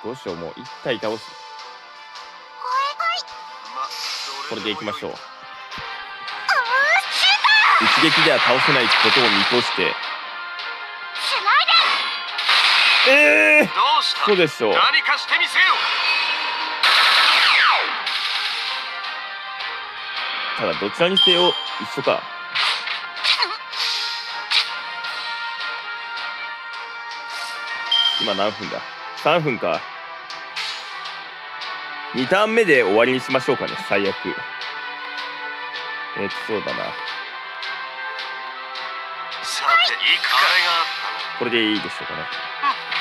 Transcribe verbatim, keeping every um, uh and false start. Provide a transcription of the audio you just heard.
どうしよう、もう一体倒す。これでいきましょう。一撃では倒せないことを見越して。ええー、そうでしょう。 何かしてみせよ。 ただどちらにせよ一緒か。今何分だ。さんぷんか。にターン目で終わりにしましょうかね、最悪。えっとそうだな。 さて、いくか。 これでいいでしょうかね。